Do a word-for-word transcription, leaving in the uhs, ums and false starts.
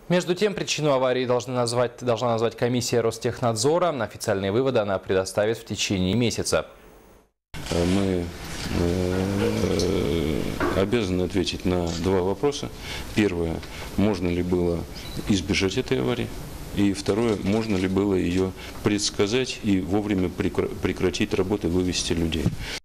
Между тем, причину аварии должна назвать, должна назвать комиссия Ростехнадзора. Официальные выводы она предоставит в течение месяца. Мы обязаны ответить на два вопроса. Первое, можно ли было избежать этой аварии? И второе, можно ли было ее предсказать и вовремя прекратить работу и вывести людей?